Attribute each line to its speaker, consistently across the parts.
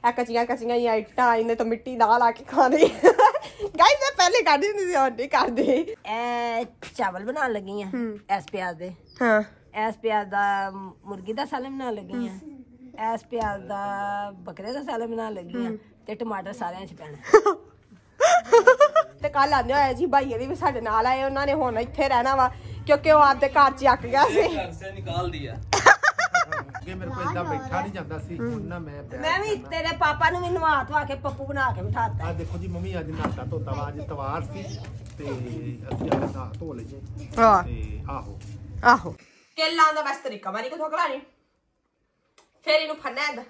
Speaker 1: कच्चियां कच्चियां ही इट्टां इन्हें तो मिट्टी ना ला के खाने गाइस मैं पहले कर दी थी और नहीं कर दे
Speaker 2: चावल बना लगी हैं एस प्याज दे
Speaker 1: हाँ
Speaker 2: एस प्याज दा मुर्गी दा सालन बना लगी हैं एस प्याज दा बकरे दा सालन बना लगी हैं ते टमाटर सारे च पैने ਤੇ ਕੱਲ ਆਂਦੇ ਹੋਇਆ ਜੀ ਭਾਈਏ ਦੀ ਵੀ ਸਾਡੇ ਨਾਲ ਆਏ ਉਹਨਾਂ ਨੇ ਹੁਣ ਇੱਥੇ ਰਹਿਣਾ ਵਾ ਕਿਉਂਕਿ ਉਹ ਆਪਦੇ ਘਰ ਚ ਅੱਕ ਗਿਆ ਸੀ
Speaker 3: घर से निकाल दिया
Speaker 4: ਕਿ ਮੇਰੇ ਕੋਲ ਇਦਾਂ ਬੈਠਾ ਨਹੀਂ ਜਾਂਦਾ ਸੀ ਹੁਣ ਨਾ
Speaker 2: ਮੈਂ ਵੀ ਤੇਰੇ ਪਾਪਾ ਨੂੰ ਵੀ ਨਵਾ ਧਵਾ ਕੇ ਪੱਪੂ ਬਣਾ ਕੇ ਬਿਠਾਤਾ
Speaker 4: ਆ ਦੇਖੋ ਜੀ ਮੰਮੀ ਅੱਜ ਨਾਤਾ ਧੋਤਾ ਵਾ ਅੱਜ ਤਵਾਰ ਸੀ ਤੇ ਅਸੀਂ ਅੱਜ ਨਹਾ ਧੋ ਲਈਏ
Speaker 1: ਹਾਂ
Speaker 4: ਤੇ
Speaker 1: ਆਹੋ ਕੇਲਾਂ ਦਾ ਬਸ ਤਰੀਕਾ ਮਾਰੀ ਕੋ ਠੋਕਲਾ ਨਹੀਂ ਫੇਰ ਇਹਨੂੰ ਫੜਨਾ ਹੈ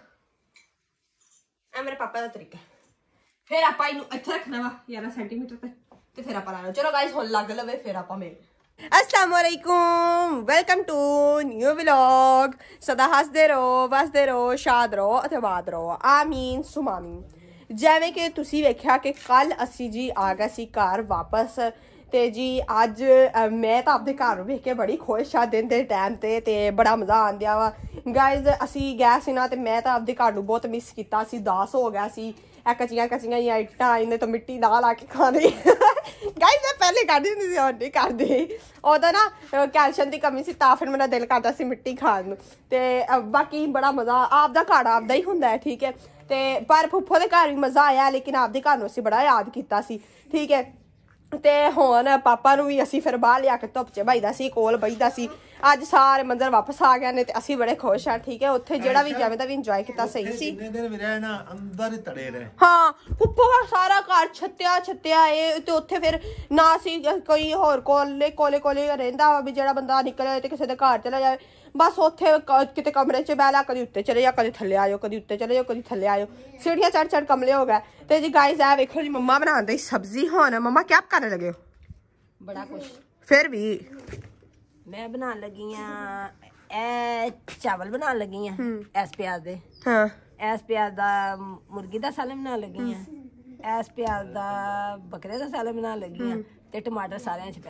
Speaker 1: ਆ ਮੇਰੇ ਪਾਪਾ ਦਾ ਤਰੀਕਾ फिर आप इत्थे रखना वा 11 सेंटीमीटर ते फिर आप लाना चलो गाइस हुन लग लवे फिर आप मिल अस्सलाम वालेकुम वेलकम टू न्यू व्लॉग सदा हसदे रहो शाद रहो अते बाद रहो आमीन सुमामीन जिवें कि तुसी वेख्या कि कल असी जी आ गए सी घर वापस ते जी अज मैं तो आपदे घर वेख के बड़ी खुश आ दिन दे टाइम ते बड़ा मजा आंदिया वा गाइस असी गए सी ना ते मैं तो आपदे घर नूं बहुत मिस कीता सी दास हो गया सी कच्चियां कच्चियां ही इट्टां इन्हें तो मिट्टी ना ला के खाने गाइस मैं पहले कर दी थी और नहीं कर दे ओदा ना कैल्शियम की कमी सी तां फिर मेरा दिल करता सी मिट्टी खाण नूं ते बाकी बड़ा मजा आपदा घर आपदा ही हुंदा है ठीक है ते पर फुफ्फो दे घर भी मजा आया लेकिन आपदे घर नूं असीं बड़ा याद कीता सी ठीक है ते हुण पापा नूं भी असीं फिर बाहर लिया के धुप्प च बहिदा सी कोल बहिदा सी ਅੱਜ ਸਾਰੇ ਮੰਜ਼ਰ ਵਾਪਸ ਆ ਗਏ ਨੇ ਤੇ ਅਸੀਂ ਬੜੇ ਖੁਸ਼ ਆ ਠੀਕ ਹੈ ਉੱਥੇ ਜਿਹੜਾ ਵੀ ਜਿਵੇਂ ਦਾ ਵੀ ਇੰਜੋਏ ਕੀਤਾ ਸਹੀ ਸੀ
Speaker 4: ਜਿੰਨੇ ਦਿਨ ਵੀ ਰਹੇ ਨਾ ਅੰਦਰ ਹੀ ਤੜੇ ਰਹੇ
Speaker 1: ਹਾਂ ਫੁੱਫੋ ਦਾ ਸਾਰਾ ਘਰ ਛੱਤਿਆ ਇਹ ਤੇ ਉੱਥੇ ਫਿਰ ਨਾ ਸੀ ਕੋਈ ਹੋਰ ਕੋਲੇ ਰਹਿੰਦਾ ਵੀ ਜਿਹੜਾ ਬੰਦਾ ਨਿਕਲੇ ਤੇ ਕਿਸੇ ਦੇ ਘਰ ਚਲਾ ਜਾਵੇ ਬਸ ਉੱਥੇ ਕਿਤੇ ਕਮਰੇ 'ਚ ਬਹਿ ਲਾ ਕਦੀ ਉੱਤੇ ਚਲੇ ਜਾ ਕਦੀ ਥੱਲੇ ਆ ਜਾਓ ਕਦੀ ਉੱਤੇ ਚਲੇ ਜਾਓ ਕਦੀ ਥੱਲੇ ਆ ਜਾਓ ਸੀੜੀਆਂ ਚੜ ਕਮਲੇ ਹੋ ਗਏ ਤੇ ਜੀ ਗਾਇਸ ਆ ਵੇਖੋ ਜੀ ਮੰਮਾ ਬਣਾਉਂਦੇ ਸਬਜ਼ੀ ਹੁਣ ਮੰਮਾ ਕੀ ਕਰਨ ਲੱਗੇ ਹੋ
Speaker 2: ਬੜਾ ਕੁਛ
Speaker 1: ਫਿਰ ਵੀ
Speaker 2: मैं बनाने लगी ए चावल बनाने लगी एस प्याज दे
Speaker 1: हाँ
Speaker 2: एस प्याज दा मुर्गी दा सालन बना लगी एस प्याज दा बकरे दा सालन बना लगी ते टमाटर सारे च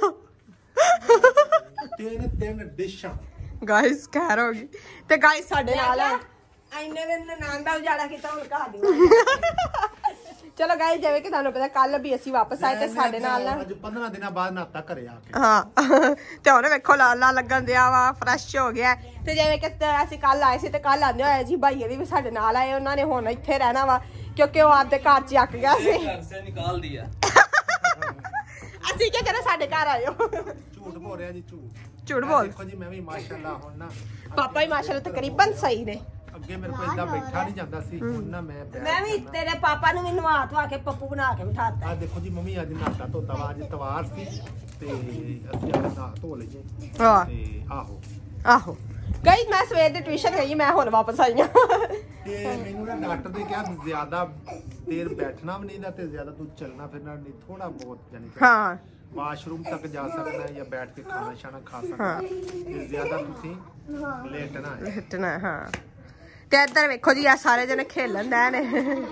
Speaker 2: पैने
Speaker 4: ਤਿੰਨ ਡਿਸ਼ਾਂ
Speaker 1: गाइस खैर होगी ते गाइस साडे नाल
Speaker 2: इन्ने दिन नान दा उजाड़ा कीता हुन कहा दी
Speaker 1: चलो गाइस जिवें कि तुहानू पता कल भी असीं वापस आए ते साडे नाल ना
Speaker 4: ਅੱਜ 15 ਦਿਨਾਂ ਬਾਅਦ ਨਾਤਾ ਘਰੇ ਆ ਕੇ
Speaker 1: ਹਾਂ ਤੇ ਹੁਣ ਵੇਖੋ ਲਾਲਾ ਲੱਗਣ ਦਿਆ ਵਾ ਫਰੈਸ਼ ਹੋ ਗਿਆ ਤੇ ਜਿਵੇਂ ਕਿ ਅਸੀਂ ਕੱਲ ਆਏ ਸੀ ਤੇ ਕੱਲ ਆਂਦੇ ਹੋਇਆ ਜੀ ਭਾਈਏ ਦੀ ਵੀ ਸਾਡੇ ਨਾਲ ਆਏ ਉਹਨਾਂ ਨੇ ਹੁਣ ਇੱਥੇ ਰਹਿਣਾ ਵਾ ਕਿਉਂਕਿ ਉਹ ਆਪਦੇ ਘਰ ਚ ਅੱਕ ਗਿਆ ਸੀ
Speaker 3: घर से निकाल दिया
Speaker 1: ਅਸੀਂ ਕੀ ਕਰਾਂ ਸਾਡੇ ਘਰ ਆਇਓ
Speaker 4: ਝੂਠ ਬੋਲ ਰਿਹਾ ਜੀ
Speaker 1: ਝੂਠ ਬੋਲ
Speaker 4: ਦੇਖੋ ਜੀ ਮੈਂ ਵੀ ਮਾਸ਼ਾਅੱਲਾ ਹੁਣ ਨਾ
Speaker 1: ਪਾਪਾ ਹੀ ਮਾਸ਼ਾਅੱਲਾ ਤਕਰੀਬਨ ਸਹੀ ਨੇ
Speaker 4: ਅੱਗੇ ਮੇਰੇ ਕੋਲ ਇਦਾਂ ਬੈਠਾ ਨਹੀਂ ਜਾਂਦਾ ਸੀ ਹੁਣ ਨਾ
Speaker 2: मैं भी तेरे पापा ਨੂੰ ਵੀ ਨਵਾ ਧਵਾ ਕੇ ਪੱਪੂ ਬਣਾ ਕੇ ਬਿਠਾਤਾ
Speaker 4: ਆ ਦੇਖੋ ਜੀ ਮੰਮੀ ਅੱਜ ਨਾਤਾ ਧੋਤਾ ਵਾ ਅੱਜ ਤਵਾਰ ਸੀ ਤੇ ਅਸੀਂ ਅੱਜ ਨਹਾ ਧੋ ਲਈਏ
Speaker 1: ਹਾਂ
Speaker 4: ਤੇ
Speaker 1: ਆਹੋ ਗਈ ਮੈਂ ਸਵੇਰ ਦੀ ਟਿਊਸ਼ਨ ਗਈ ਮੈਂ ਹੁਣ ਵਾਪਸ ਆਈ ਆ
Speaker 4: ਤੇ ਮੈਨੂੰ ਨਾ ਡਾਕਟਰ ਨੇ ਕਿਹਾ ਜ਼ਿਆਦਾ ਦੇਰ ਬੈਠਣਾ ਵੀ ਨਹੀਂ ਦਾ ਤੇ ਜ਼ਿਆਦਾ ਤੂੰ ਚੱਲਣਾ ਫਿਰਨਾ ਨਹੀਂ ਥੋੜਾ ਬਹੁਤ ਜਾਨੀ
Speaker 1: ਹਾਂ
Speaker 4: ਵਾਸ਼ਰੂਮ ਤੱਕ ਜਾ ਸਕਦਾ ਜਾਂ ਬੈਠ ਕੇ ਖਾਣਾ ਛਾਣਾ ਖਾ ਸਕਦਾ ਤੇ ਜ਼ਿਆਦਾ ਤੁਸੀਂ ਲੇਟਣਾ ਹੈ
Speaker 1: ਹਾਂ ਤੇ ਇੱਧਰ ਵੇਖੋ ਜੀ ਆ ਸਾਰੇ ਜਣੇ ਖੇਲਣ ਡੈ ਨੇ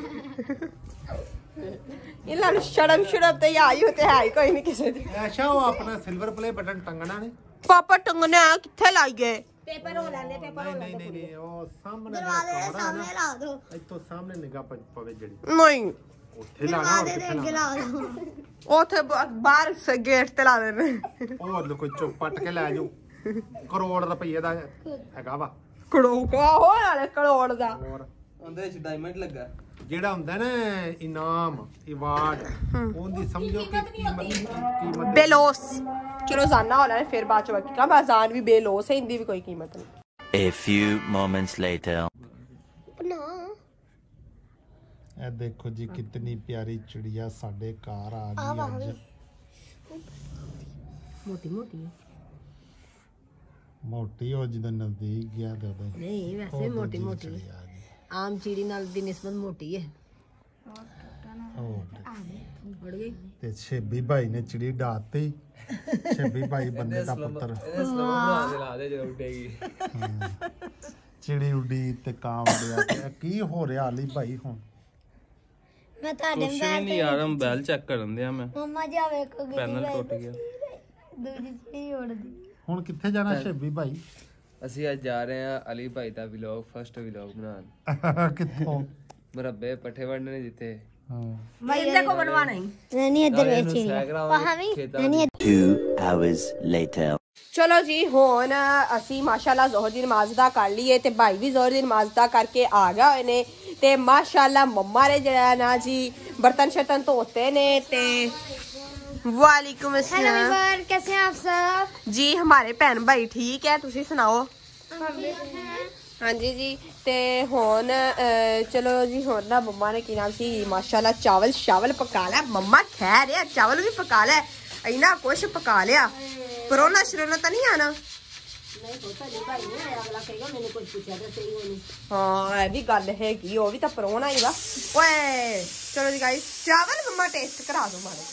Speaker 1: ਇਹਨਾਂ ਨੂੰ ਸ਼ਰਮ ਤੇ ਆਈ ਹੋ ਤੇ ਹੈ ਹੀ ਕੋਈ ਨਹੀਂ ਕਿਸੇ ਦੀ
Speaker 4: ਐਸ਼ਾ ਉਹ ਆਪਣਾ ਸਿਲਵਰ ਪਲੇ ਬਟਨ ਟੰਗਣਾ ਨੇ
Speaker 1: ਪਾਪਾ ਟੰਗਣਾ ਕਿੱਥੇ ਲਾਈਏ
Speaker 2: पेपर हो लेंदे पेपर हो लेंदे
Speaker 4: ਨਹੀਂ ਉਹ ਸਾਹਮਣੇ ਸਾਹਮਣੇ
Speaker 2: ला दो
Speaker 4: ਇੱਥੋਂ ਸਾਹਮਣੇ ਨਿਗਾਹ ਪਵੇ ਜਿਹੜੀ
Speaker 1: ਨਹੀਂ
Speaker 4: ਉੱਥੇ ਲਾਣਾ
Speaker 1: ਉੱਥੇ ਬਾਹਰ ਗੇਟ ਤੇ ਲਾ ਦੇਣੇ
Speaker 4: ਉਹ ਕੋਈ ਚੁੱਪ ਪੱਟ ਕੇ ਲੈ ਜਾਓ ਕਰੋੜ ਰੁਪਏ ਦਾ ਹੈਗਾ ਵਾ
Speaker 1: ਕਰੋੜ ਦਾ
Speaker 3: ਉਹਦੇ ਚ ਡਾਇਮੰਡ ਲੱਗਾ
Speaker 4: ਜਿਹੜਾ ਹੁੰਦਾ ਨਾ ਇਨਾਮ ਇਵਾਰਡ ਉਹਦੀ ਸਮਝੋ ਕਿ ਕੀਮਤ
Speaker 1: ਬੇਲੋਸ ਚਲੋ ਜਾਨਾ ਹੋ ਲੈਣਾ ਫਿਰ ਬਾਅਦ ਚ ਬਾਕੀ ਕੰਮ ਆਜ਼ਾਨ ਵੀ ਬੇਲੋਸ ਹੈ ਇੰਦੀ ਵੀ ਕੋਈ ਕੀਮਤ ਨਹੀਂ
Speaker 5: A few moments later
Speaker 4: ਇਹ ਦੇਖੋ ਜੀ ਕਿੰਨੀ ਪਿਆਰੀ ਚਿੜੀਆ ਸਾਡੇ ਘਰ ਆ ਗਈ ਅੱਜ ਮੋਟੀ ਹੋ ਜਦੋਂ ਨਜ਼ਦੀਕ ਗਿਆ ਤੇ ਉਹਦੇ
Speaker 2: नहीं वैसे मोटी मोटी आम चिड़ी नाल दी निस्बत मोटी है उड़ गई
Speaker 4: ਤੇ ਛੇਬੀ ਭਾਈ ਨੇ ਚਿੜੀ ਡਾਤੀ ਛੇਬੀ ਭਾਈ ਬੰਦੇ ਦਾ ਪੁੱਤਰ
Speaker 3: ਇਹਦੇ ਸਲਮ ਬਣਾ ਦੇ ਲਾ ਦੇ ਜਦੋਂ ਉੱਡੇਗੀ
Speaker 4: ਚਿੜੀ ਉੱਡੀ ਤੇ ਕਾਂ ਉੱਡਿਆ ਤੇ ਕੀ ਹੋ ਰਿਹਾ ਅਲੀ ਭਾਈ ਹੁਣ
Speaker 6: ਮੈਂ ਤੁਹਾਡੇ
Speaker 3: ਕੁਛ ਵੀ ਨਹੀਂ ਯਾਰ ਮੋਬਾਈਲ ਚੈੱਕ ਕਰਨ ਦਿਆ ਮੈਂ
Speaker 6: ਮੰਮਾ ਜੀ ਆ ਵੇਖੋ
Speaker 3: ਪੈਨਲ ਟੁੱਟ ਗਿਆ
Speaker 6: ਦੂਜੀ ਚੀਜ਼ ਉੜਦੀ
Speaker 4: ਹੁਣ ਕਿੱਥੇ ਜਾਣਾ ਛੇਬੀ ਭਾਈ
Speaker 3: ਅਸੀਂ ਅੱਜ ਜਾ ਰਹੇ ਹਾਂ ਅਲੀ ਭਾਈ ਦਾ ਵਲੌਗ ਫਸਟ ਵਲੌਗ ਬਣਾਉਣ
Speaker 4: ਕਿੱਥੋਂ
Speaker 3: ਮੁਰੱਬੇ ਪੱਠੇ ਵੰਡਣੇ ਜਿੱਥੇ
Speaker 2: ਇਹਦੇ ਕੋ ਬਣਵਾਣਾ ਹੀ
Speaker 6: नहीं इधर ऐसे वहां भी नहीं
Speaker 5: 2 hours later.
Speaker 1: ਚਲੋ ਜੀ ਹੁਣ ਅਸੀਂ ਮਾਸ਼ਾਅੱਲਾ ਜ਼ੋਹਰ ਦੀ ਨਮਾਜ਼ ਦਾ ਕਰ ਲਈਏ ਤੇ ਭਾਈ ਵੀ ਜ਼ੋਹਰ ਦੀ ਨਮਾਜ਼ ਦਾ ਕਰਕੇ ਆ ਗਿਆ ਹੋਏ ਨੇ ਤੇ ਮਾਸ਼ਾਅੱਲਾ ਮੰਮਾ ਨੇ ਜਿਹੜਾ ਨਾ ਜੀ ਬਰਤਨ ਸ਼ਰਤਨ ਧੋਤੇ ਨੇ ਤੇ ਵਾਲੇकुम
Speaker 6: हेलो
Speaker 1: अस्सलाम
Speaker 6: एवरीवन कैसे हैं आप सब
Speaker 1: जी हमारे भैन भाई ठीक है तुसी सुनाओ ਹਾਂਜੀ ਜੀ ਤੇ ਹੁਣ ਚਲੋ ਜੀ ਹੁਣ ਨਾ ਮੰਮਾ ਨੇ ਕੀ ਨਾਮ ਸੀ ਮਾਸ਼ਾਅੱਲਾ ਚਾਵਲ ਪਕਾ ਲਿਆ ਮੰਮਾ ਖੈਰ ਹੈ ਚਾਵਲ ਵੀ ਪਕਾ ਲਿਆ ਇੰਨਾ ਕੁਛ ਪਕਾ ਲਿਆ ਪਰੋਣਾ ਸ਼ਰੋਣਾ ਤਾਂ ਨਹੀਂ ਆਣਾ
Speaker 2: ਨਹੀਂ ਪਤਾ ਨਹੀਂ ਭਾਈ ਨੇ ਅਗਲਾ ਕਹੇਗਾ ਮੈਨੂੰ ਕੁਝ ਪੁੱਛਿਆ ਤਾਂ ਸਹੀ ਹੋਣੀ
Speaker 1: ਹਾਂ ਇਹ ਵੀ ਗੱਲ ਹੈਗੀ ਉਹ ਵੀ ਤਾਂ ਪਰੋਣਾ ਹੀ ਵਾ ਓਏ ਚਲੋ ਜੀ ਗਾਇਸ ਚਾਵਲ ਮੰਮਾ ਟੇਸਟ ਕਰਾ ਦੋ ਮਾਰੇ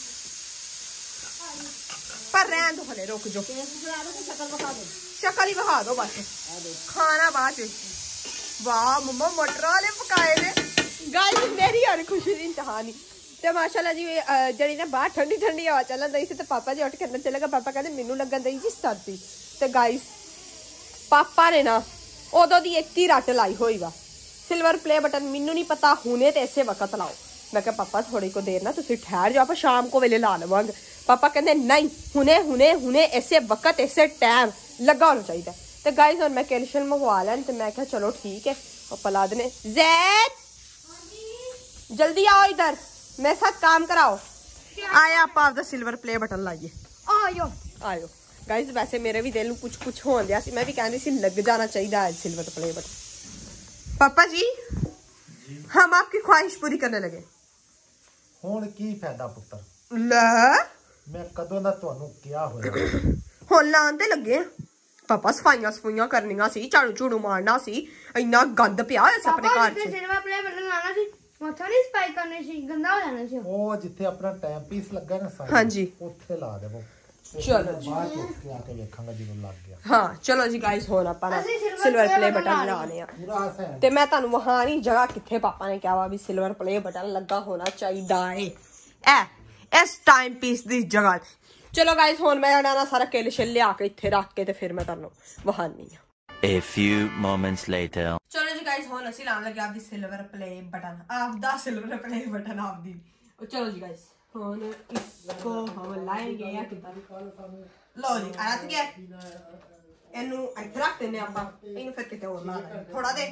Speaker 1: पर रहन दो हले रुक जो शक्ल ही बहा दो बस खाना बाद वाह मम्मा मटर वाले पकाए ने गाइस मेरी और खुशी दी इंतहा नहीं ते माशाल्लाह जी जड़ी ना बाहर ठंडी ठंडी हवा चलन दई सी ते पापा जी उठ के अंदर चले गए पापा कहते मेनू लगन दई जी सर्दी ते गाइस पापा ने ना उदों दी एक ही रट लाई होई वा सिल्वर प्ले बटन मेनू नहीं पता हुने ते ऐसे वक्त लाओ मैं कहा पापा थोड़ी को देर ना तुसी ठहर जाओ आप शाम को वेले ला लवांगे पापा कहते नहीं हुने हुने हुने ऐसे वक्त ऐसे टाइम लगा होना चाहिए तो गाइस और मैं कैल्शियम मंगवा लें तो मैं कहा चलो ठीक है और पला देने जैद जल्दी आओ इधर मेरे साथ काम कराओ आया आप आपका सिल्वर प्ले बटन लाइए
Speaker 6: आयो
Speaker 1: आयो गाइस वैसे मेरे भी दिल कुछ कुछ हो गया सी मैं भी कहती सी लग जाना चाहिए है सिल्वर प्ले बटन पापा जी हम आपकी ख्वाहिश पूरी करने लगे
Speaker 4: ਹੁਣ ਕੀ ਫਾਇਦਾ ਪੁੱਤਰ
Speaker 1: ਲੈ
Speaker 4: ਮੈਂ ਕਦੋਂ ਦਾ ਤੁਹਾਨੂੰ ਕਿਹਾ ਹੋਇਆ
Speaker 1: ਹੁਣ ਲਾਉਣ ਤੇ ਲੱਗੇ ਪਾਪਾ ਸਫਾਈਆਂ ਕਰਨੀਆਂ ਸੀ ਝਾੜੂ ਝੂੜੂ ਮਾਰਨਾ ਸੀ ਇੰਨਾ ਗੰਦ ਪਿਆ ਹੋਇਆ ਸੀ ਆਪਣੇ ਘਰ 'ਚ
Speaker 6: सिल्वर प्ले बटन लाना सी मथा नहीं स्पाइक करने सी गंदा हो जाना सी
Speaker 4: ਉਹ ਜਿੱਥੇ ਆਪਣਾ ਟਾਈਮ ਪੀਸ ਲੱਗਾ ਨਾ ਸਾਈਡ
Speaker 1: ਹਾਂਜੀ।
Speaker 4: ਉੱਥੇ ਲਾ ਦੇਵੋ
Speaker 1: ਚਲੋ ਜੀ
Speaker 4: ਬਾਅਦ ਚ ਉੱਥੇ ਆ ਕੇ ਵੇਖਾਂਗਾ ਜਦੋਂ ਲੱਗ ਗਿਆ
Speaker 1: ਹਾਂ ਚਲੋ ਜੀ ਗਾਇਸ ਹੁਣ ਆਪਾਂ ਨਾ
Speaker 6: ਅਸੀਂ silver
Speaker 1: silver
Speaker 6: play
Speaker 1: play
Speaker 6: button
Speaker 1: button
Speaker 6: ਲਾ
Speaker 1: ਲਾਣੇ ਆ
Speaker 4: ਪੂਰਾ ਹਸੈਨ
Speaker 1: ਤੇ ਮੈਂ ਤੁਹਾਨੂੰ ਵਹਾਂ ਨਹੀਂ ਜਗ੍ਹਾ ਕਿੱਥੇ ਪਾਪਾ ਨੇ ਕਿਹਾ ਵਾ ਵੀ ਸਿਲਵਰ ਪਲੇ ਬਟਨ ਲੱਗਾ ਹੋਣਾ ਚਾਹੀਦਾ ਏ ਇਸ ਟਾਈਮ ਪੀਸ ਦੀ ਜਗ੍ਹਾ ਚਲੋ ਗਾਇਸ ਹੁਣ ਮੈਂ ਨਾ ਸਾਰਾ ਕਿਲ ਛਿਲ ਲਿਆ ਕੇ ਇੱਥੇ ਰੱਖ ਕੇ ਤੇ ਫਿਰ ਮੈਂ ਤੁਹਾਨੂੰ ਵਹਾਨੀ ਆ
Speaker 5: A few moments later.
Speaker 1: ਚਲੋ ਜੀ ਗਾਇਸ ਹੁਣ ਅਸੀਂ ਲਾਉਣ ਲੱਗੇ ਆਪਦੀ ਸਿਲਵਰ ਪਲੇ ਬਟਨ ਆਪਦਾ ਸਿਲਵਰ ਪਲੇ ਬਟਨ ਆਪਦੀ ਚਲੋ ਜੀ ਗਾਇਸ ਹੁਣ ਇਸਕੋ ਹਮ ਲਾਏਂਗੇ या ਕਿਦਾਂ ਲਓ ਜੀ ਆਇਆ ਤੇ ਇਹਨੂੰ ਇੱਥੇ ਰੱਖ ਦਿੰਦੇ ਆਪਾਂ ਇਹਨੂੰ ਫਿਰ ਕਿਤੇ ਹੋਰ ਲਾ ਲਾਂਗੇ ਥੋੜਾ ਦੇ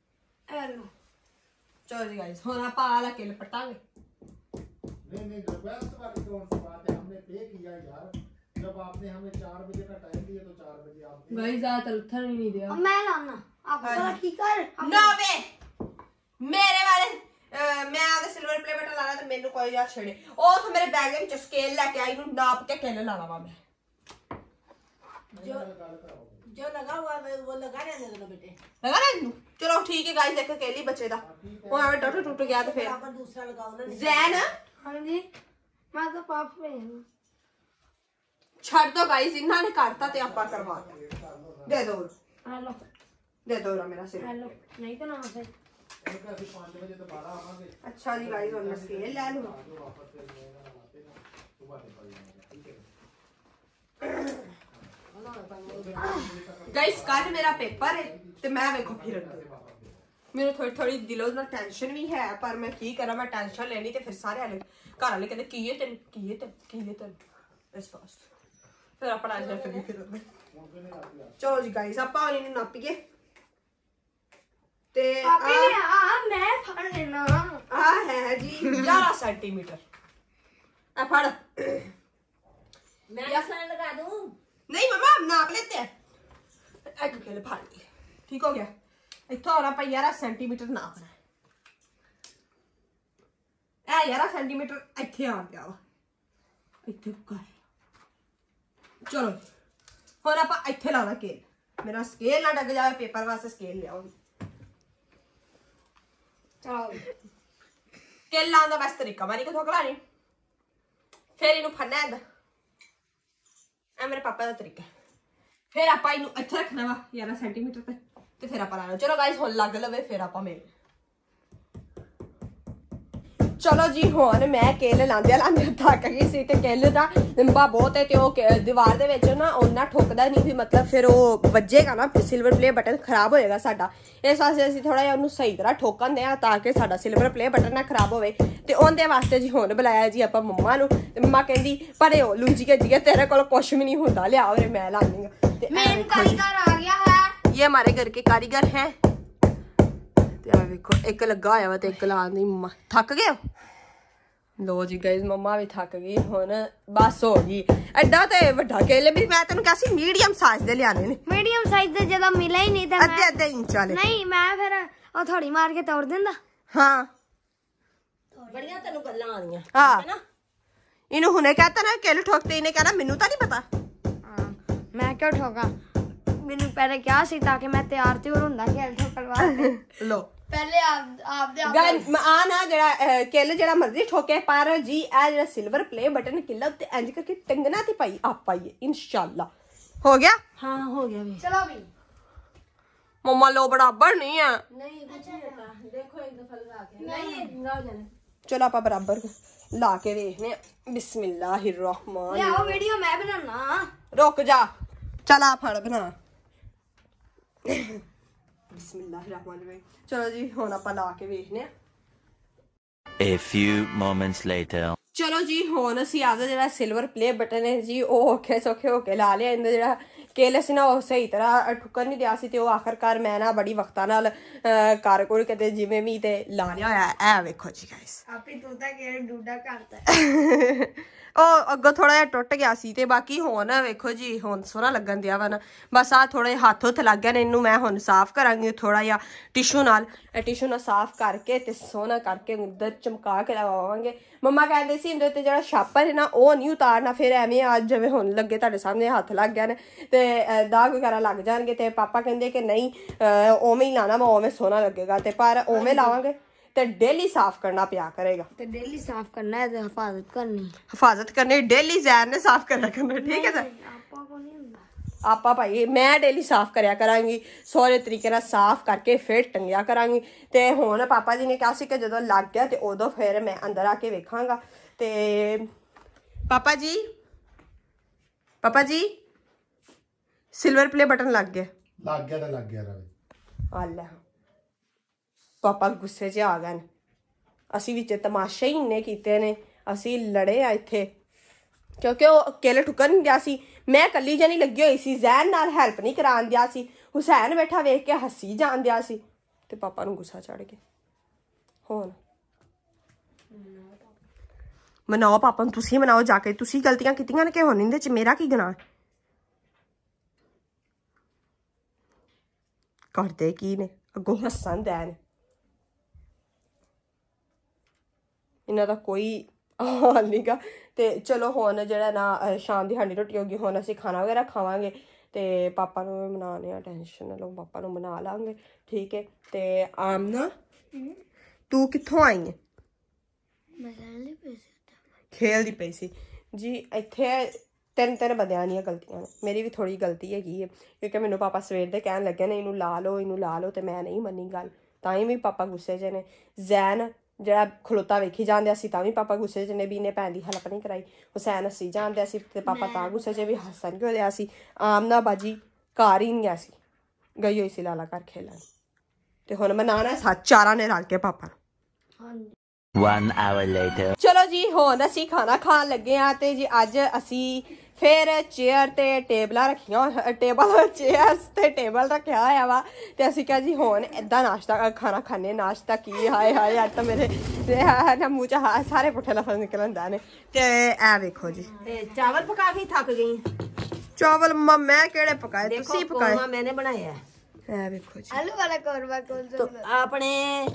Speaker 1: ਚਲੋ ਜੀ ਗਾਇਸ ਹੁਣ ਆਪਾਂ ਆਲਾ ਕਿਲ ਪਟਾਂਗੇ
Speaker 4: नहीं जबरदस्त वाली कौन सी बात है हमने पे किया यार जब आपने हमें 4 बजे का टाइम दिया तो 4 बजे आप
Speaker 2: ਗਾਇਸ ਜ਼ਿਆਦਾ ਉੱਠਣ ਹੀ ਨਹੀਂ ਦਿਆ
Speaker 6: अब मैं लाना आपको थोड़ा ठीक कर
Speaker 1: ਨਾ ਵੇ ਮੇਰੇ ਵਾਲੇ ਮੈਂ ਆਦੇ ਸਿਲਵਰ ਪਲੇ ਬਟਨ ਲਾਣਾ ਤੇ ਮੈਨੂੰ ਕੋਈ ਯਾਰ ਛੇੜੇ ਉਹ ਤਾਂ ਮੇਰੇ ਬੈਗ ਵਿੱਚ ਸਕੇਲ ਲੈ ਕੇ ਆਈ ਨੂੰ ਨਾਪ ਕੇ ਕਿਲ ਲਾਣਾ ਵਾ ਮੈਂ
Speaker 2: जो लगा हुआ है वो लगा रहने दो बेटे
Speaker 1: लगा ना इन्नू चलो ठीक है गाइस देखो केली बच्चे दा वो हमें टूट गया तो फिर
Speaker 2: अपन दूसरा लगाओ ना
Speaker 1: जैन
Speaker 6: हाँ जी मैं तो पाप पे हूँ
Speaker 1: छड़ दो गाइस इन्होंने करता ते आपा करवाता दे दो
Speaker 6: हेलो
Speaker 1: मेरा सिर
Speaker 6: हेलो नहीं तो ना फिर
Speaker 1: अच्छा जी गाइस और मैं स्केल ले लूं गाइस कल मेरा पेपर है ते मैं वेखो फिर मेरे थोड़ी थोड़ी दिलों ना टेंशन भी है पर मैं की करा मैं टेंशन लेनी ते फिर सारे वाले घर वाले कहते की है तेन इस वास्ते फिर अपना टेंशन फिर चलो जी गाइस आपा इन्हें नापिए ते
Speaker 6: पापी ने मैं फड़ लेना
Speaker 1: आ है जी 11 सेंटीमीटर आ फड़
Speaker 2: मैं साइन लगा दूं
Speaker 1: नहीं मम्मा हम नाप लेते हैं एक किलो फाड़ लिए ठीक हो गया इतना और आप 11 सेंटीमीटर नापना है 11 सेंटीमीटर इतने आ गया वा इतने कर चलो और आप इतने लाना स्केल मेरा स्केल ना डग जाए पेपर वास्ते स्केल लिया
Speaker 6: चलो
Speaker 1: स्केल लाने का बस तरीका मारी को थोक लानी फिर इन्हू फड़ना है मेरे पापा का तरीका फिर आप इत्थे रखना वा 11 सेंटीमीटर ते फिर आप लाना चलो गाइस हुण लग लवे फिर आप मिल ਚਲੋ ਜੀ ਹੁਣ ਮੈਂ ਕੇਲ ਲਾਂਦਿਆਂ ਥੱਕ ਗਈ ਸੀ ਤੇ ਕੇਲ ਦਾ ਲੰਬਾ ਬਹੁਤ ਹੈ ਤੇ ਉਹ ਦੀਵਾਰ ਦੇ ਵਿੱਚ ਨਾ ਉਹਨਾਂ ਠੋਕਦਾ ਨਹੀਂ ਵੀ ਮਤਲਬ ਫਿਰ ਉਹ ਵੱਜੇਗਾ ਨਾ ਸਿਲਵਰ ਪਲੇ ਬਟਨ ਖਰਾਬ ਹੋਏਗਾ ਸਾਡਾ। ਇਸ ਵਾਸਤੇ ਅਸੀਂ ਥੋੜਾ ਜਿਹਾ ਉਹਨੂੰ ਸਹੀ ਤਰ੍ਹਾਂ ਠੋਕਣ ਦੇ ਆ ਤਾਂ ਕਿ ਸਾਡਾ ਸਿਲਵਰ ਪਲੇ ਬਟਨ ਨਾ ਖਰਾਬ ਹੋਵੇ। ਤੇ ਉਹਦੇ ਵਾਸਤੇ ਜੀ ਹੁਣ ਬੁਲਾਇਆ ਜੀ ਆਪਾਂ ਮੰਮਾ ਨੂੰ ਤੇ ਮੰਮਾ ਕਹਿੰਦੀ ਪਰੇ ਹੋ ਲੂੰਜੀ ਕੇ ਜੀ ਤੇਰੇ ਕੋਲ ਕੁਛ ਵੀ ਨਹੀਂ ਹੁੰਦਾ, ਲਿਆ ਉਰੇ ਮੈਂ ਲਾਉਂਦੀ ਆ। ਤੇ
Speaker 6: मेन कारीगर आ गया है।
Speaker 1: ये हमारे घर के कारीगर हैं। ਤੇ ਆ ਵੇਖੋ ਇੱਕ ਲੱਗਾ ਹੋਇਆ ਵਾ ਤੇ ਇੱਕ ਲਾਉਣ ਦੀ। ਮੰਮਾ ਥੱਕ ਗਏ ਹੋ? ਲੋ ਜੀ ਗਾਇਸ ਮੰਮਾ ਵੀ ਥੱਕ ਗਈ ਹੁਣ ਬਸ ਹੋ ਗਈ। ਐਡਾ ਤੇ ਵੱਡਾ ਕੇਲੇ ਵੀ ਮੈਂ ਤੈਨੂੰ ਕਿਹਾ ਸੀ ਮੀਡੀਅਮ ਸਾਈਜ਼ ਦੇ ਲਿਆਣੇ ਨੇ।
Speaker 6: मीडियम साइज से ज्यादा मिला ही नहीं था।
Speaker 1: ਅੱਧੇ ਅੱਧੇ ਇੰਚ ਵਾਲੇ।
Speaker 6: नहीं मैं फिर ਉਹ ਥੋੜੀ ਮਾਰ ਕੇ ਤੋੜ ਦਿੰਦਾ।
Speaker 1: ਹਾਂ
Speaker 2: ਬੜੀਆਂ ਤੈਨੂੰ ਗੱਲਾਂ ਆਣੀਆਂ
Speaker 1: ਹਾਂ ਇਹਨੂੰ ਹੁਣੇ ਕਹਤਾ ਨਾ ਕੇਲੇ ਠੋਕਤੇ ਇਹਨੇ ਕਹਿਣਾ ਮੈਨੂੰ ਤਾਂ ਨਹੀਂ ਪਤਾ।
Speaker 6: मैं क्यों ठोका? मैंने पहले क्या सी ताकि मैं तैयार त्योर ਹੁੰਦਾ खेल ठोकਣ ਵਾਸਤੇ।
Speaker 1: ਲੋ
Speaker 6: पहले आप दे
Speaker 1: ਗਾਇਸ ਆ ਨਾ ਜਿਹੜਾ ਕੇਲੇ ਜਿਹੜਾ ਮਰਜ਼ੀ ਠੋਕੇ ਪਰ ਜੀ ਇਹ ਜਿਹੜਾ ਸਿਲਵਰ ਪਲੇ ਬਟਨ ਕਿੱਲਾ ਉੱਤੇ ਇੰਜ ਕਰਕੇ ਟੰਗਣਾ ਤੇ ਭਾਈ ਆਪਾਂ ਹੀ ਇਨਸ਼ਾਅੱਲਾ। ਹੋ ਗਿਆ?
Speaker 2: ਹਾਂ ਹੋ ਗਿਆ ਵੀ।
Speaker 6: चलो भी
Speaker 1: ਮੰਮਾ ਲੋ ਬਰਾਬਰ ਨਹੀਂ ਹੈ।
Speaker 2: ਨਹੀਂ ਕੁਝ ਨਹੀਂ ਹੋਤਾ ਦੇਖੋ ਇੱਕ ਦਫਾ ਲਗਾ ਕੇ ਨਹੀਂ ਨਾ ਹੋ ਜਾਣਾ।
Speaker 1: ਚਲੋ ਆਪਾਂ ਬਰਾਬਰ ਲਾ ਕੇ ਵੇਖਨੇ ਬਿਸਮਿल्लाहिर रहमान।
Speaker 6: ले आओ वीडियो मैं बनाना।
Speaker 1: रुक जा चल आ फड़ बना बिस्मिल्लाहिर रहमान रहीम। चलो जी हुण आपां ला के वेखने।
Speaker 5: A few moments later.
Speaker 1: चलो जी हुण असीं आपदा जिहड़ा सिल्वर प्ले बटन है जी ਉਹ ਔਖੇ ਸੌਖੇ ਹੋ ਕੇ ਲਾ ਲਿਆ। ਇਹਦਾ ਜਿਹੜਾ ਕੇਲੇ ਸੀ ਨਾ ਉਹ ਸਹੀ ਤਰ੍ਹਾਂ ਠੁੱਕਰ ਨਹੀਂ ਦਿਆ ਸੀ ਤੇ ਉਹ ਆਖਰਕਾਰ ਮੈਂ ਨਾ ਬੜੀ ਵਕਤਾਂ ਨਾਲ ਕਰ ਕੋਲ ਕਿਤੇ ਜਿਵੇਂ ਵੀ ਤੇ ਲਾ ਲਿਆ ਹੋਇਆ। ਇਹ ਵੇਖੋ ਜੀ ਗਾਇਸ
Speaker 6: ਆਪੇ ਤੋਤਾ ਕੇ ਡੂਡਾ ਕਰਤਾ।
Speaker 1: ਉਹ ਅੱਗੋਂ ਥੋੜਾ ਜਿਹਾ ਟੁੱਟ ਗਿਆ ਸੀ ਤੇ ਬਾਕੀ ਹੁਣ ਵੇਖੋ ਜੀ ਹੁਣ ਸੋਹਣਾ ਲੱਗਣ ਦਿਆ ਵਾ ਨਾ। ਬਸ ਆ ਥੋੜੇ ਹੱਥ ਹੁੱਥ ਲੱਗ ਗਏ ਨੇ ਇਹਨੂੰ ਮੈਂ ਹੁਣ ਸਾਫ਼ ਕਰਾਂਗੀ ਥੋੜਾ ਜਿਹਾ ਟਿਸ਼ੂ ਨਾਲ ਸਾਫ਼ ਕਰਕੇ ਤੇ ਸੋਹਣਾ ਕਰਕੇ ਅੰਦਰ ਚਮਕਾ ਕੇ ਲਗਾਵਾਂਗੇ। ਮੰਮਾ ਕਹਿੰਦੇ ਸੀ ਇਹਦੇ ਤੇ ਜਿਹੜਾ ਛਾਪਰ ਹੈ ਨਾ ਉਹ ਨਹੀਂ ਉਤਾਰਨਾ ਫਿਰ ਐਵੇਂ ਅੱਜ ਜਿਵੇਂ ਹੁਣ ਲੱਗੇ ਤੁਹਾਡੇ ਸਾਹਮਣੇ ਹੱਥ ਲੱਗ ਗਿਆ ਨੇ ਤੇ ਦਾਗ ਵਗੈਰਾ ਲੱਗ ਜਾਣਗੇ। ਤੇ ਪਾਪਾ ਕਹਿੰਦੇ ਕਿ ਨਹੀਂ ਉਵੇਂ ਹੀ ਲਾਣਾ ਵਾ ਉਵੇਂ ਸੋਹਣਾ ਲੱਗੇਗਾ ਤੇ ਪਰ ਉਵੇਂ ਲਾਵਾਂਗੇ ਤੇ डेली साफ करना पिया करेगा।
Speaker 6: तो डेली साफ करना है तो
Speaker 1: हिफाजत करनी डेली जैन ने साफ करना ठीक है सर। आपा भाई मैं डेली साफ करया करांगी सोहरे तरीके नाल साफ करके फिर टंगिया करांगी। ते हुण पापा जी ने कहा सी कि जदों लग गया ते उदों फिर मैं अंदर आके वेखांगा। ते पापा जी सिल्वर प्ले बटन लग गया
Speaker 4: लग गया
Speaker 1: पापा गुस्से च आ गए असी विच तमाशे ही इन्ने कीते ने असी लड़े आ इत्थे क्योंकि वो केले ठुकन गया सी। मैं कल्ली जनी लगी हुई सी जैन नाल हेल्प नहीं करान दिया सी। हुसैन बैठा वेख के हसी जान दिया सी ते पापा नूं गुस्सा चढ़ गया। हुण मनाओ पापा नूं तुसीं मनाओ जाके तुसीं गलतियां कीतियां ने कि हुण इहदे च मेरा की गुनाह करदे की ने अगों हस्सन दे ने इन्हां दा कोई हाल नहीं गा। ते चलो हुण जिहड़ा ना शाम दी साडी रोटी होगी हुण असीं खाना वगैरह खावांगे ते पापा नूं मनाने आ टेंशन ना लो पापा नूं मना लांगे ठीक है। ते आमना तू कित्थों आई है? खेलदी पई सी जी इत्थे ਤਿੰਨ ਬੰਦਿਆਂ ਦੀਆਂ ਗਲਤੀਆਂ ਨੇ ਮੇਰੀ ਵੀ ਥੋੜੀ ਗਲਤੀ ਹੈਗੀ ਹੈ ਕਿਉਂਕਿ ਮੈਨੂੰ ਪਾਪਾ ਸਵੇਰ ਦੇ ਕਹਿਣ ਲੱਗੇ ਨੇ ਇਹਨੂੰ ਲਾ ਲਓ ਤੇ ਮੈਂ ਨਹੀਂ ਮੰਨੀ ਗੱਲ ਤਾਂ ਹੀ ਵੀ ਪਾਪਾ ਗੁੱਸੇ 'ਚ ਨੇ। ਜ਼ੈਨ ਜਿਹੜਾ ਖਲੋਤਾ ਵੇਖੀ ਜਾਂਦੇ ਸੀ ਤਾਂ ਵੀ ਪਾਪਾ ਗੁੱਸੇ 'ਚ ਨੇ ਵੀ ਇਹਨੇ ਭੈਣ ਦੀ ਹੈਲਪ ਨਹੀਂ ਕਰਾਈ। ਹੁਸੈਨ ਹੱਸੀ ਜਾਂਦੇ ਸੀ ਤੇ ਪਾਪਾ ਤਾਂ ਗੁੱਸੇ 'ਚ ਵੀ ਹੱਸਣ ਕਿਉਂ ਰਿਹਾ ਸੀ। ਆਮਨਾ ਬਾਜੀ ਘਰ ਹੀ ਨਹੀਂ ਆ ਸੀ ਗਈ ਹੋਈ ਸੀ ਲਾਲਾ ਘਰ ਖੇਲਣ ਤੇ ਹੁਣ ਮਨਾਉਣਾ ਸੱਚ ਚਾਰਾਂ ਨੇ ਰਲ ਕੇ ਪਾਪਾ ਨੂੰ।
Speaker 5: 1 hour later.
Speaker 1: चलो जी हुण असीं खाना खान लगे हाँ ते जी अज असीं फिर चेयर ते टेबलां रखियां टेबल चेयर्स ते टेबल रखिया होया वा ते असीं कहा जी हुण इदां नाश्ता खाना खाने नाश्ता की हाय हाय अज तो मेरे ना मूँह च सारे पुट्ठे लफज निकलन दे ने ते ऐ वेखो जी
Speaker 2: ਤੇ ਚਾਵਲ ਪਕਾ ਕੇ ਥੱਕ ਗਈ।
Speaker 1: चावल मैं केड़े पकाए तुसीं पकाए
Speaker 2: कोरमा मैंने बनाया है।
Speaker 1: ऐ वेखो जी
Speaker 6: आलू वाला कोरमा कौन सा?
Speaker 2: तो आपने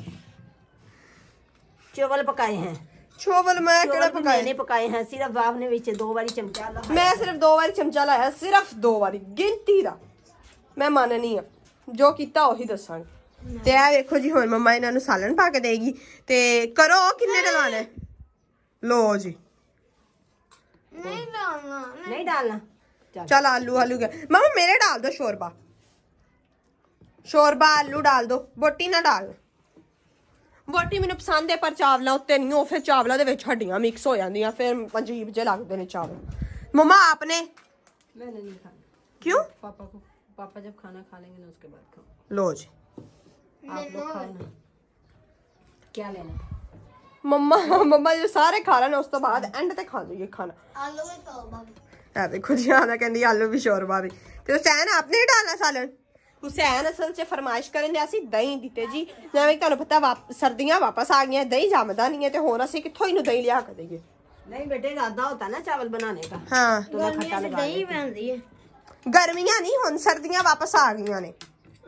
Speaker 2: चावल पकाए हैं।
Speaker 1: चावल मैं केड़े
Speaker 2: चावल भी
Speaker 1: पकाए
Speaker 2: मैंने पकाए हैं सिर्फ आपने विच 2 बारी चमचा लाया।
Speaker 1: मैं सिर्फ 2 बारी चमचा लाया सिर्फ 2 बारी गिनती दा मैं माननी आ जो कीता ओही दसांगी। ते आ देखो जी हुण मम्मा इन्हां नूं सालन पा के देगी ते करो किन्ने डलाने लो जी
Speaker 6: नहीं डालना।
Speaker 2: नहीं डालना
Speaker 1: चल आलू आलू के मम्मा मेरे डाल दो शोरबा आलू डाल दो बोटी ना डाल ਬੋਟੀ ਮੈਨੂੰ ਪਸੰਦ ਹੈ ਪਰ ਚਾਵਲਾਂ ਉੱਤੇ ਨਹੀਂ, ਉਹ ਫਿਰ ਚਾਵਲਾਂ ਦੇ ਵਿੱਚ ਹੱਡੀਆਂ ਮਿਕਸ ਹੋ ਜਾਂਦੀਆਂ, ਫਿਰ ਅਜੀਬ ਜਿਹੇ ਲੱਗਦੇ ਨੇ ਚਾਵਲ। मम्मा आपने
Speaker 2: मैंने नहीं खाना।
Speaker 1: क्यों?
Speaker 2: पापा जब खाना खा लेंगे ना उसके बाद खाओ।
Speaker 1: लो जी
Speaker 2: आप लोग खाओ ना, क्या लेना?
Speaker 1: मम्मा जो सारे खा लेने उस तो बाद एंड ते खा जाइए खाना।
Speaker 6: आलू में तो बाबू
Speaker 1: देखो जी आना कहती आलू भी शोरबा भी। तो हुसैन आपने ही डालना सालन। हुसैन असल च फरमाइश करें ਅਸੀਂ ਦਹੀਂ ਦਿੱਤੇ ਜੀ, ਜਿਵੇਂ ਤੁਹਾਨੂੰ ਪਤਾ ਸਰਦੀਆਂ ਵਾਪਸ ਆ ਗਈਆਂ, ਦਹੀਂ ਜੰਮਦਾ ਨਹੀਂ ਹੈ ਤੇ ਹੋਰ ਅਸੀਂ ਕਿੱਥੋਂ ਇਹਨੂੰ ਦਹੀਂ ਲਿਆ ਕੇ ਦੇਈਏ।
Speaker 2: नहीं बेटे इरादा होता ना चावल बनाने का।
Speaker 1: हाँ
Speaker 2: थोड़ा खट्टा लगा
Speaker 6: दही बनती है।
Speaker 1: गर्मियां नहीं हुन सर्दियां वापस आ गई ने।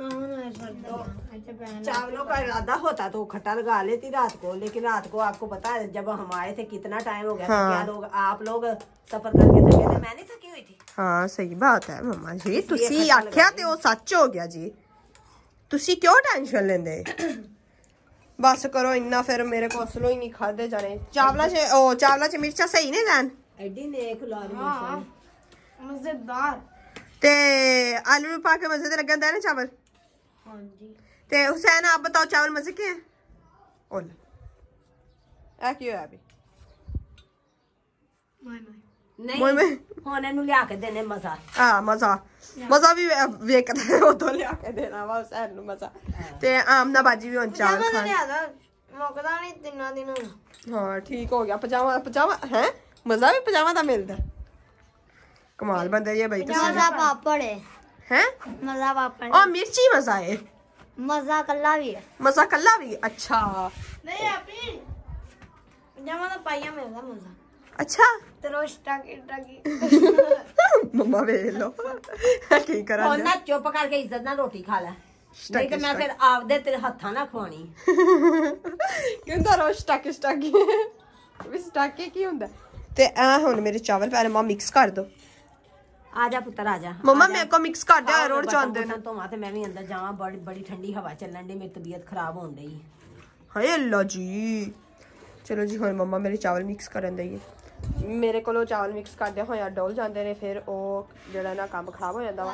Speaker 2: चावलों का इरादा होता तो खट्टा लगा लेती रात को, लेकिन रात को आपको पता है जब हम आए थे कितना टाइम हो गया था। क्या लोग आप लोग सफर करके थके थे, मैं नहीं थकी हुई थी।
Speaker 1: हाँ सही बात है मम्मा जी, तुसी आख्या ते वो सच हो गया जी, तुसी क्यों टेंशन लेंदे। बस करो इन्ना, फिर मेरे को असलों ही नहीं खादे जाने। चावला च मिर्चा सही ने लैन
Speaker 2: एडी नेक ला रही है
Speaker 6: मजेदार।
Speaker 1: ते आलू में पाके मजे ते लगन दे ना चावल।
Speaker 6: हाँ जी।
Speaker 1: ते हुसैन आप बताओ चावल मजे के हैं? ओल ए क्यों है अभी
Speaker 2: नहीं
Speaker 1: मोय में
Speaker 2: होने नु लिया के देने मजा।
Speaker 1: हाँ मजा भी वेखदा है, वो तो लिया के देना वा हुसैन नु मजा। ते आमना बाजी भी हुन चावल खान
Speaker 6: मुकदा नहीं तिन्ना दिनों दा।
Speaker 1: हाँ ठीक हो गया। पजामा है, मजा भी पजामा दा मिलदा। कमाल बंदे ये भाई
Speaker 6: मजा पापड़ है।
Speaker 1: हैं
Speaker 6: मजा पापड़
Speaker 1: और मिर्ची मजा है,
Speaker 6: मजा कल्ला भी है।
Speaker 1: मजा कल्ला भी। अच्छा
Speaker 6: नहीं अपनी पजामा तो पाइया मिलदा मजा।
Speaker 1: अच्छा मम्मा वे लो की करा
Speaker 2: और ना चुप करके इज्जत ना रोटी खा ले, नहीं तो मैं फिर आपदे तेरे हत्था ना खवानी।
Speaker 1: ਕਹਿੰਦਾ ਰੋ ਸਟਾਕੀ ਵੀ ਸਟਾਕੀ ਕੀ ਹੁੰਦਾ। ਤੇ ਆ ਹੁਣ ਮੇਰੇ ਚਾਵਲ ਪਹਿਲੇ ਮਾਂ ਮਿਕਸ ਕਰ ਦੋ।
Speaker 2: आजा पुत्र आजा
Speaker 1: मम्मा मेरे को मिक्स कर दे, रोड चांदे ने
Speaker 2: तो माते मैं भी अंदर जावां, बड़ी ठंडी हवा चलन दी, मेरी तबीयत खराब होन दी।
Speaker 1: हाय अल्लाह जी। चलो जी हुण मम्मा मेरे चावल मिक्स करन देइए। मेरे कोलों चावल मिक्स करदे होया डोल जांदे ने, फिर ओ जेड़ा ना काम खराब हो जांदा वा।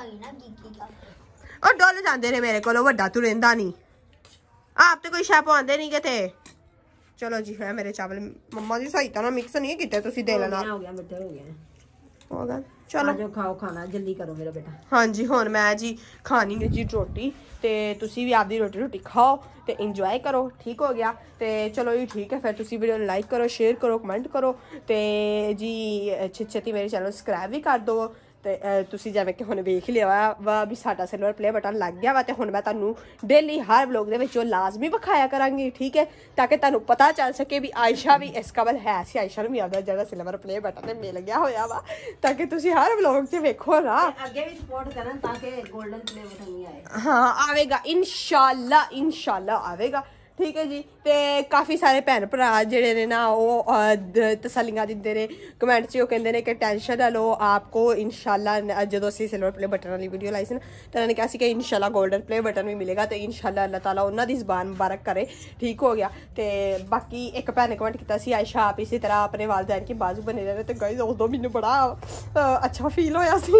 Speaker 1: और डोल जांदे ने मेरे कोलों, वड्डा तू रहिंदा नहीं। आप तो कोई शै पवांदे नहीं किते। चलो जी है मेरे चावल मम्मा जी सही तरह मिक्स नहीं कीते, तुसी दे लेना।
Speaker 2: हो गया बेटे हो गया।
Speaker 1: होगा चलो
Speaker 2: जो खाओ खाना जल्दी करो मेरा बेटा।
Speaker 1: हाँ जी हुण मैं जी खानी है जी रोटी, ते तुसी भी आपदी रोटी खाओ ते इंजॉय करो। ठीक हो गया ते चलो जी ठीक है, फिर तुसी वीडियो को लाइक करो, शेयर करो, कमेंट करो ते जी छेती मेरे चैनल सब्सक्राइब भी कर दो। ते तुसी जिवें कि हुण वेख लिया वा भी साडा सिल्वर प्ले बटन लग गया वा, ते हुण मैं तुहानू डेली हर व्लॉग दे विच लाजमी विखाया करांगी। ठीक है, ताकि तुहानू पता चल सके भी आयशा भी इस काबल है सी, आयशा नूं भी आपदा जेहड़ा सिल्वर प्ले बटन मिल गया होया वा, ताकि तुसी हर व्लॉग च वेखो ना।
Speaker 2: आगे भी सपोर्ट करन ताकि गोल्डन प्ले बटन नहीं आए।
Speaker 1: हाँ आवेगा इंशाल्लाह आवेगा। ठीक है जी। ते काफ़ी सारे भैन भरा जेड़े ने ना वो तसल्लियां दिंदे ने कमेंट च, वो कहंदे ने कि टेंशन ना लो, आपको इंशाल्लाह जो असीं सिल्वर प्ले बटन वाली वीडियो लाई सी ना, तो उन्होंने कहा कि इंशाल्लाह गोल्डन प्ले बटन भी मिलेगा, तो इंशाल्लाह अल्लाह ताला उन्हां दी ज़बान मुबारक करे। ठीक हो गया। ते बाकी एक भैन ने कमेंट किया सी आयशा आप इसी तरह अपने वालदैन की बाजू बने रहे, तो गाइस उदों मैनूं बड़ा अच्छा फील होया सी।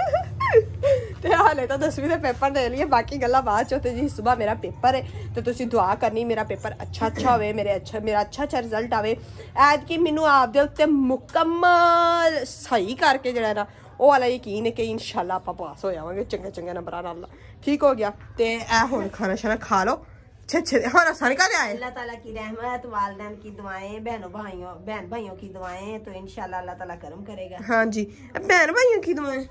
Speaker 1: ते हाले तो 10वीं दे पेपर दे लिए, बाकी गल्लां बाद च। ते जी सुबह मेरा पेपर है, तो तुसीं दुआ करनी मेरा पेपर अच्छा होवे, मेरा अच्छा रिजल्ट आवे। ऐद कि मैनूं आपदे उत्ते मुकम्मल सही करके जेड़ा ना वो वाला यकीन है कि इंशाल्लाह आपां पास हो जावांगे चंगे नंबरां नाल। ठीक हो गया। ते ऐ हुण खाना शाना खा लो। हाँ आसानी का आए।
Speaker 2: अल्लाह ताला की रहमत, वालिदैन की दुआएं, बहन भाइयों की दुआएं, तो इंशाल्लाह अल्लाह ताला करम करेगा।
Speaker 1: हाँ जी बहन भाइयों की दुआएं।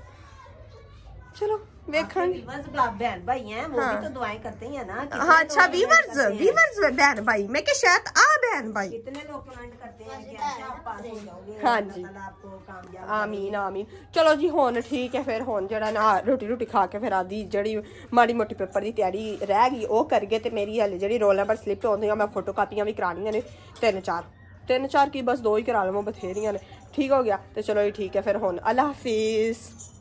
Speaker 1: चलो
Speaker 2: बहन भाई हैं वो भी तो दुआएं करते हैं ना।
Speaker 1: हाँ अच्छा व्यूअर्स बहन भाई, मैं क्या शायद बहन भाई
Speaker 2: कितने लोग कमेंट करते हैं कि अच्छा आप पास हो जाओगे।
Speaker 1: हाँ जी
Speaker 2: आपको कामयाब
Speaker 1: आमीन आमीन। चलो जी हुण ठीक है, फिर हुण जेड़ा ना रोटी खा के फिर आदि जेड़ी माड़ी मोटी पेपर की तैयारी रह गई वो करगे। ते मेरी हले जेड़ी रोल नंबर स्लिप होंदियां मैं फोटो कापियां भी करानियां ने, 3-4 की बस 2 ही करा लवां बथेरियां ने। ठीक हो गया। तो चलो जी ठीक है, फिर हुण अल्लाह हाफिज़।